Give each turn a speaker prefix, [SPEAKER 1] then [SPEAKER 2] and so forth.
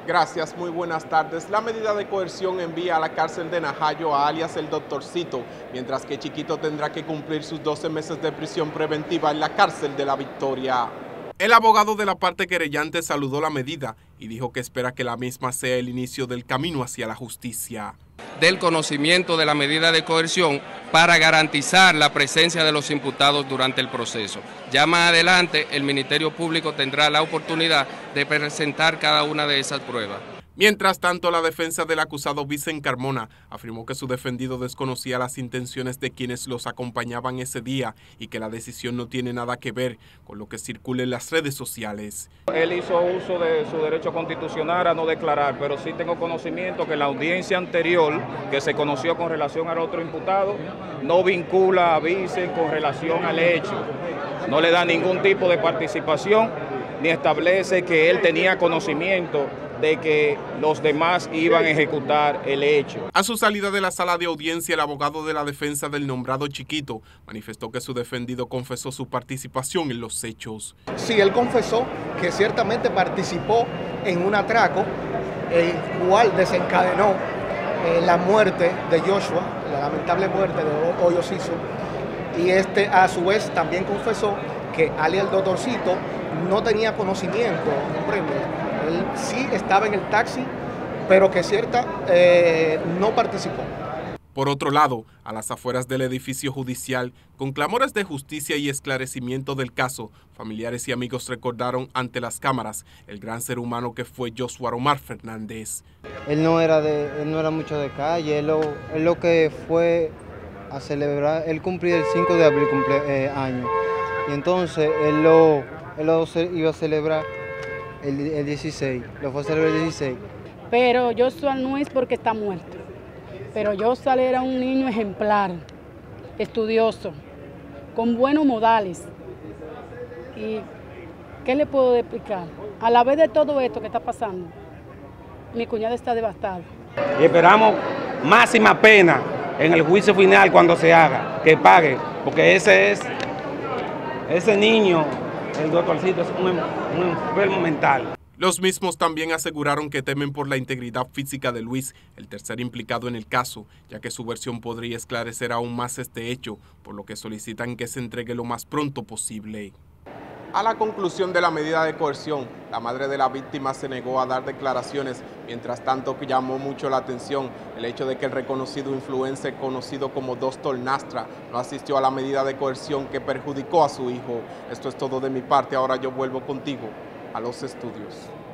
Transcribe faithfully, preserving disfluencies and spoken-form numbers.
[SPEAKER 1] Gracias, muy buenas tardes. La medida de coerción envía a la cárcel de Najayo a alias el Doctorcito, mientras que Chiquito tendrá que cumplir sus doce meses de prisión preventiva en la cárcel de La Victoria. El abogado de la parte querellante saludó la medida y dijo que espera que la misma sea el inicio del camino hacia la justicia.
[SPEAKER 2] Del conocimiento de la medida de coerción para garantizar la presencia de los imputados durante el proceso. Ya más adelante el Ministerio Público tendrá la oportunidad de presentar cada una de esas pruebas.
[SPEAKER 1] Mientras tanto, la defensa del acusado Vicen Carmona afirmó que su defendido desconocía las intenciones de quienes los acompañaban ese día y que la decisión no tiene nada que ver con lo que circula en las redes sociales.
[SPEAKER 3] Él hizo uso de su derecho constitucional a no declarar, pero sí tengo conocimiento que la audiencia anterior que se conoció con relación al otro imputado no vincula a Vicen con relación al hecho, no le da ningún tipo de participación ni establece que él tenía conocimiento de que los demás iban a ejecutar el hecho.
[SPEAKER 1] A su salida de la sala de audiencia, el abogado de la defensa del nombrado Chiquito manifestó que su defendido confesó su participación en los hechos.
[SPEAKER 4] Sí, él confesó que ciertamente participó en un atraco, el cual desencadenó eh, la muerte de Joshua, la lamentable muerte de Hoyo Siso, y este a su vez también confesó que alias el Doctorcito no tenía conocimiento, hombre, él sí estaba en el taxi, pero que cierta eh, no participó.
[SPEAKER 1] Por otro lado, a las afueras del edificio judicial, con clamores de justicia y esclarecimiento del caso, familiares y amigos recordaron ante las cámaras el gran ser humano que fue Joshua Omar Fernández.
[SPEAKER 5] Él no era de, él no era mucho de calle, él lo, él lo que fue a celebrar, él cumplía el cinco de abril cumple, eh, año, y entonces él lo, él lo iba a celebrar el, el dieciséis, lo fue a celebrar el dieciséis.
[SPEAKER 6] Pero Joshua no es porque está muerto, pero Joshua era un niño ejemplar, estudioso, con buenos modales. ¿Y qué le puedo explicar? A la vez de todo esto que está pasando, mi cuñada está devastada.
[SPEAKER 7] Y esperamos máxima pena en el juicio final cuando se haga, que pague, porque ese es, ese niño, el Doctorcito, es un, un enfermo mental.
[SPEAKER 1] Los mismos también aseguraron que temen por la integridad física de Luis, el tercer implicado en el caso, ya que su versión podría esclarecer aún más este hecho, por lo que solicitan que se entregue lo más pronto posible. A la conclusión de la medida de coerción, la madre de la víctima se negó a dar declaraciones, mientras tanto que llamó mucho la atención el hecho de que el reconocido influencer conocido como Doctor Nastra no asistió a la medida de coerción que perjudicó a su hijo. Esto es todo de mi parte, ahora yo vuelvo contigo a los estudios.